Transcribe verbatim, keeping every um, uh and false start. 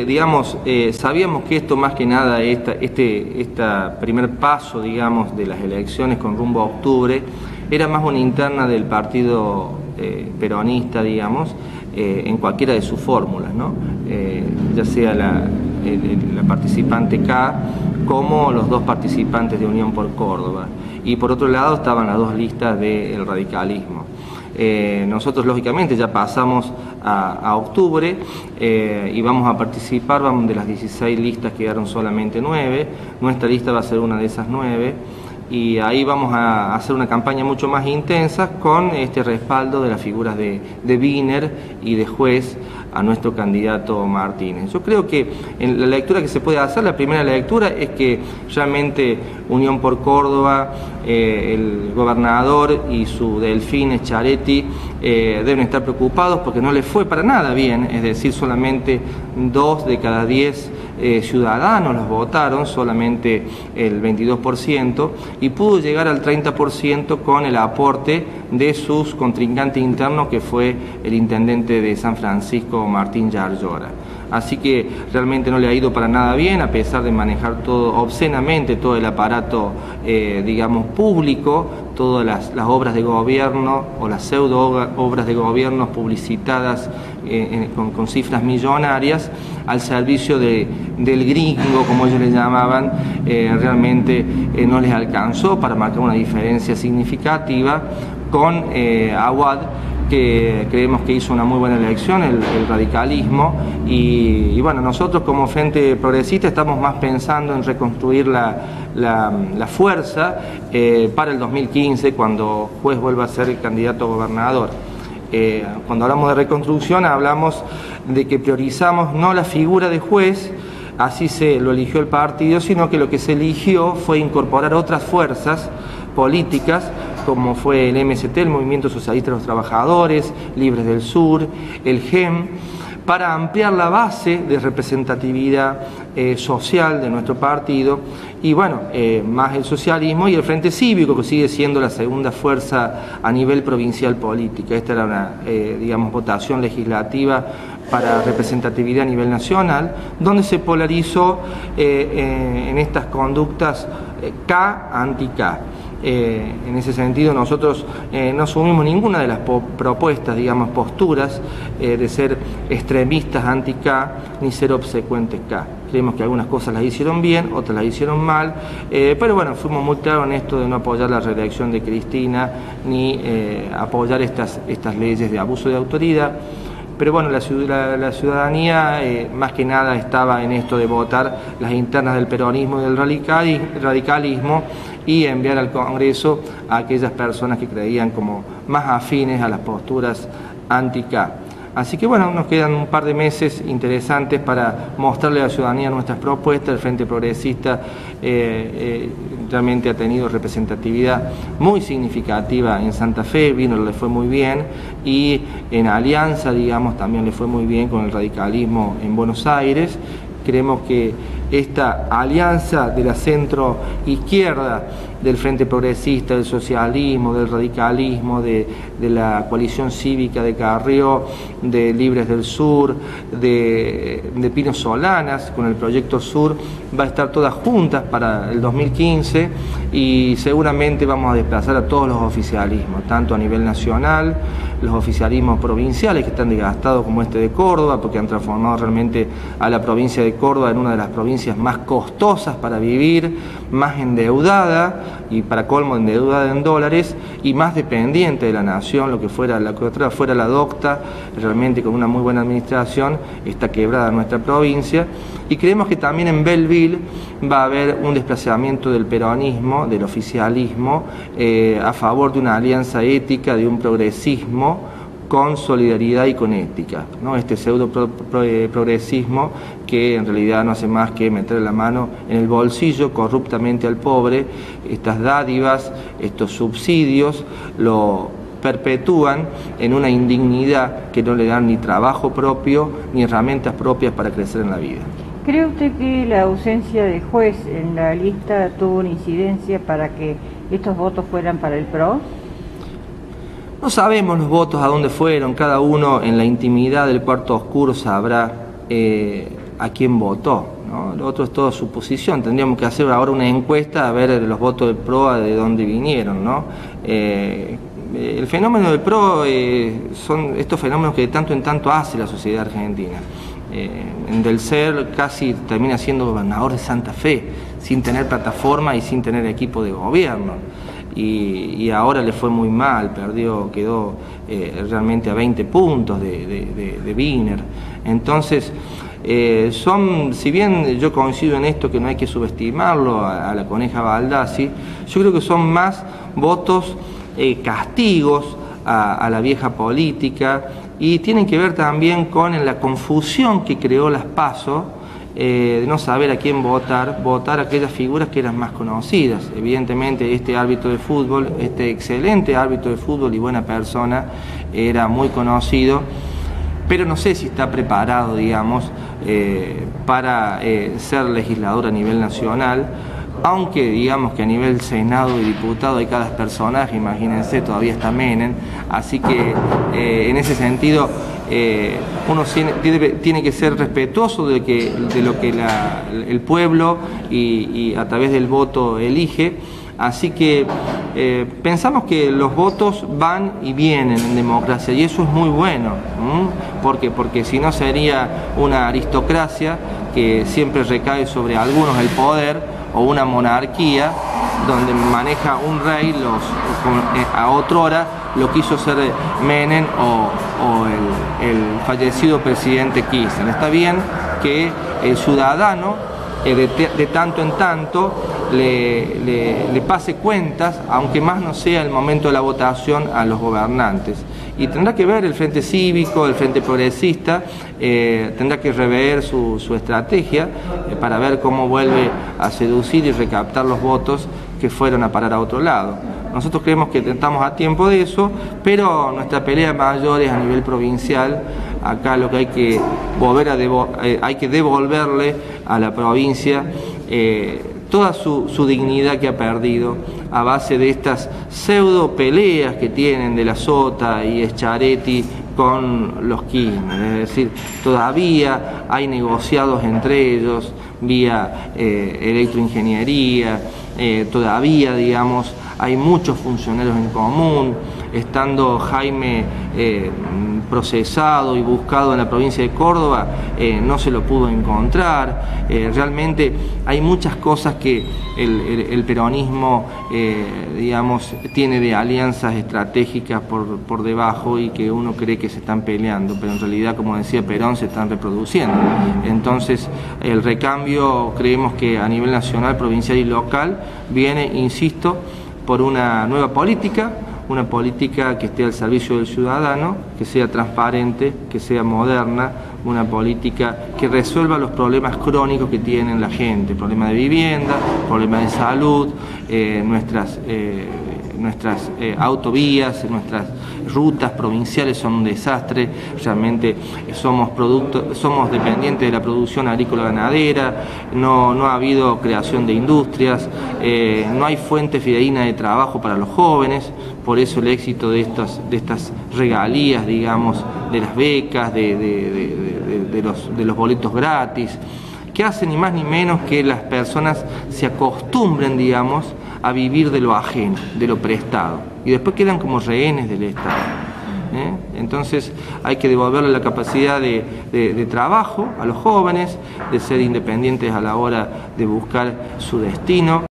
que, digamos, eh, sabíamos que esto más que nada, esta, este, este primer paso, digamos, de las elecciones con rumbo a octubre, era más una interna del partido eh, peronista, digamos, eh, en cualquiera de sus fórmulas, ¿no? Eh, ya sea la, el, la participante K como los dos participantes de Unión por Córdoba. Y por otro lado estaban las dos listas del radicalismo. Eh, nosotros lógicamente ya pasamos a, a octubre eh, y vamos a participar, vamos de las dieciséis listas quedaron solamente nueve, nuestra lista va a ser una de esas nueve y ahí vamos a hacer una campaña mucho más intensa con este respaldo de las figuras de, de Wiener y de Juez a nuestro candidato Martínez. Yo creo que en la lectura que se puede hacer, la primera lectura es que realmente Unión por Córdoba, eh, el gobernador y su delfín Schiaretti eh, deben estar preocupados porque no les fue para nada bien, es decir, solamente dos de cada diez eh, ciudadanos los votaron, solamente el veintidós por ciento, y pudo llegar al treinta por ciento con el aporte de sus contrincantes internos, que fue el intendente de San Francisco, Martín Yarlora. Así que realmente no le ha ido para nada bien, a pesar de manejar todo obscenamente, todo el aparato, eh, digamos, público, todas las, las obras de gobierno o las pseudo obras de gobierno publicitadas eh, con, con cifras millonarias al servicio de, del gringo, como ellos le llamaban, eh, realmente eh, no les alcanzó para marcar una diferencia significativa con eh, Aguad, que creemos que hizo una muy buena elección, el, el radicalismo, y, y bueno, nosotros como Frente Progresista estamos más pensando en reconstruir la, la, la fuerza eh, para el dos mil quince, cuando Juez vuelva a ser el candidato a gobernador. Eh, cuando hablamos de reconstrucción hablamos de que priorizamos no la figura de Juez, así se lo eligió el partido, sino que lo que se eligió fue incorporar otras fuerzas políticas, como fue el M S T, el Movimiento Socialista de los Trabajadores, Libres del Sur, el G E M, para ampliar la base de representatividad eh, social de nuestro partido, y bueno, eh, más el socialismo y el Frente Cívico, que sigue siendo la segunda fuerza a nivel provincial política. Esta era una, eh, digamos, votación legislativa para representatividad a nivel nacional, donde se polarizó eh, eh, en estas conductas eh, K anti-K. Eh, en ese sentido nosotros eh, no asumimos ninguna de las propuestas, digamos, posturas eh, de ser extremistas anti-K ni ser obsecuentes K. Creemos que algunas cosas las hicieron bien, otras las hicieron mal, eh, pero bueno, fuimos muy claros en esto de no apoyar la reelección de Cristina ni eh, apoyar estas, estas leyes de abuso de autoridad. Pero bueno, la, la, la ciudadanía eh, más que nada estaba en esto de votar las internas del peronismo y del radicalismo y enviar al Congreso a aquellas personas que creían como más afines a las posturas anti-K. Así que bueno, nos quedan un par de meses interesantes para mostrarle a la ciudadanía nuestras propuestas. El Frente Progresista eh, eh, realmente ha tenido representatividad muy significativa en Santa Fe, vino, le fue muy bien, y en Alianza, digamos, también le fue muy bien con el radicalismo en Buenos Aires. Creemos que esta alianza de la centro izquierda, del Frente Progresista, del socialismo, del radicalismo, de, de la coalición cívica de Carrió, de Libres del Sur, de, de Pino Solanas, con el Proyecto Sur, va a estar todas juntas para el dos mil quince y seguramente vamos a desplazar a todos los oficialismos, tanto a nivel nacional, los oficialismos provinciales que están desgastados como este de Córdoba, porque han transformado realmente a la provincia de Córdoba en una de las provincias más costosas para vivir, más endeudada, y para colmo endeudada en dólares, y más dependiente de la nación, lo que fuera la que otra fuera la docta, realmente con una muy buena administración está quebrada nuestra provincia. Y creemos que también en Belleville va a haber un desplazamiento del peronismo, del oficialismo, eh, a favor de una alianza ética, de un progresismo con solidaridad y con ética, ¿no? Este pseudo pro, pro, eh, progresismo que en realidad no hace más que meter la mano en el bolsillo corruptamente al pobre. Estas dádivas, estos subsidios lo perpetúan en una indignidad que no le dan ni trabajo propio ni herramientas propias para crecer en la vida. ¿Cree usted que la ausencia de Juez en la lista tuvo una incidencia para que estos votos fueran para el P R O? No sabemos los votos a dónde fueron, cada uno en la intimidad del cuarto oscuro sabrá. Eh, a quién votó, ¿no? Lo otro es toda suposición. Tendríamos que hacer ahora una encuesta a ver los votos del P R O de dónde vinieron, ¿no? Eh, el fenómeno del P R O eh, son estos fenómenos que de tanto en tanto hace la sociedad argentina. Eh, en Del Cer casi termina siendo gobernador de Santa Fe, sin tener plataforma y sin tener equipo de gobierno. Y, y ahora le fue muy mal, perdió, quedó eh, realmente a veinte puntos de, de, de, de Wiener. Entonces, eh, son, si bien yo coincido en esto que no hay que subestimarlo a, a la Coneja Baldassi, yo creo que son más votos eh, castigos a, a la vieja política, y tienen que ver también con la confusión que creó las PASO, Eh, de no saber a quién votar, votar a aquellas figuras que eran más conocidas. Evidentemente este árbitro de fútbol, este excelente árbitro de fútbol y buena persona, era muy conocido, pero no sé si está preparado, digamos, eh, para eh, ser legislador a nivel nacional, aunque digamos que a nivel Senado y diputado hay cada personaje, imagínense, todavía está Menem, así que eh, en ese sentido eh, uno tiene, tiene que ser respetuoso de, que, de lo que la, el pueblo y, y a través del voto elige. Así que eh, pensamos que los votos van y vienen en democracia, y eso es muy bueno. ¿Mm? ¿Por qué? Porque si no sería una aristocracia que siempre recae sobre algunos el poder, o una monarquía donde maneja un rey, los, a otra hora lo quiso ser Menem o, o el, el fallecido presidente Kirchner. Está bien que el ciudadano eh, de, de tanto en tanto le, le, le pase cuentas, aunque más no sea el momento de la votación, a los gobernantes. Y tendrá que ver el Frente Cívico, el Frente Progresista, eh, tendrá que rever su, su estrategia eh, para ver cómo vuelve a seducir y recaptar los votos que fueron a parar a otro lado. Nosotros creemos que estamos a tiempo de eso, pero nuestra pelea mayor es a nivel provincial. Acá lo que hay que volver a devo, eh, hay que devolverle a la provincia eh, toda su, su dignidad que ha perdido a base de estas pseudo peleas que tienen de la Sota y Schiaretti con los Kirchner. Es decir, todavía hay negociados entre ellos vía eh, electroingeniería, eh, todavía, digamos, hay muchos funcionarios en común. Estando Jaime eh, procesado y buscado en la provincia de Córdoba, eh, no se lo pudo encontrar. Eh, realmente hay muchas cosas que el, el, el peronismo, eh, digamos, tiene de alianzas estratégicas por, por debajo, y que uno cree que se están peleando, pero en realidad, como decía Perón, se están reproduciendo. Entonces, el recambio creemos que a nivel nacional, provincial y local viene, insisto, por una nueva política, una política que esté al servicio del ciudadano, que sea transparente, que sea moderna, una política que resuelva los problemas crónicos que tiene la gente, problemas de vivienda, problemas de salud, eh, nuestras, eh, nuestras eh, autovías, nuestras rutas provinciales son un desastre. Realmente somos, producto, somos dependientes de la producción agrícola ganadera, no, no ha habido creación de industrias, eh, no hay fuente fidedigna de trabajo para los jóvenes. Por eso el éxito de estas, de estas regalías, digamos, de las becas, de, de, de, de, de, los, de los boletos gratis, que hacen ni más ni menos que las personas se acostumbren, digamos, a vivir de lo ajeno, de lo prestado, y después quedan como rehenes del Estado. ¿Eh? Entonces hay que devolverle la capacidad de, de, de trabajo a los jóvenes, de ser independientes a la hora de buscar su destino.